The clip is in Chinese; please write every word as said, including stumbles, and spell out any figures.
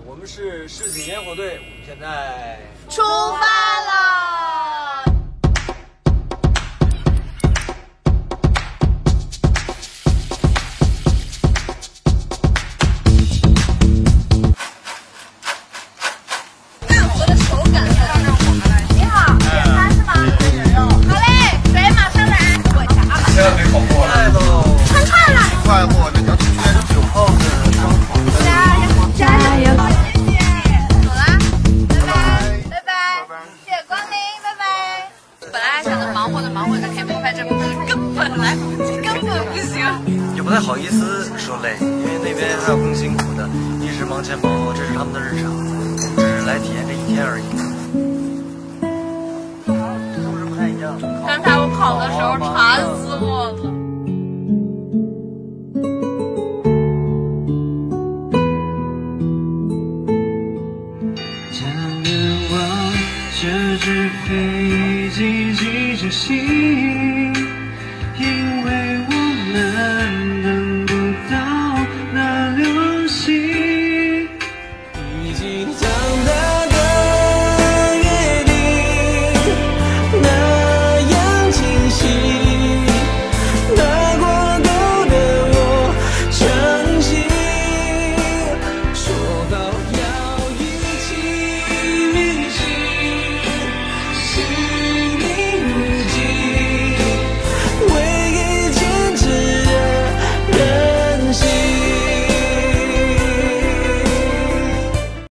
我们是市井烟火队，我们现在出发了。我的手感你好，点餐是吗？好嘞，水马上来。我家现在没烤过了。 串串了。 快活，这条今天是九号的烧烤。 加油加油！谢谢。走啦，拜拜拜拜，谢谢光临，拜拜。本来还想着忙活着忙活着可以拍拍这部分，根本来不及，根本不行。 也不太好意思说累，因为那边还有更辛苦的，一直忙前忙后，这是他们的日常，我们只是来体验这一天而已。故事不太一样。 刚才我烤的时候馋死我了。 这只飞机急着行。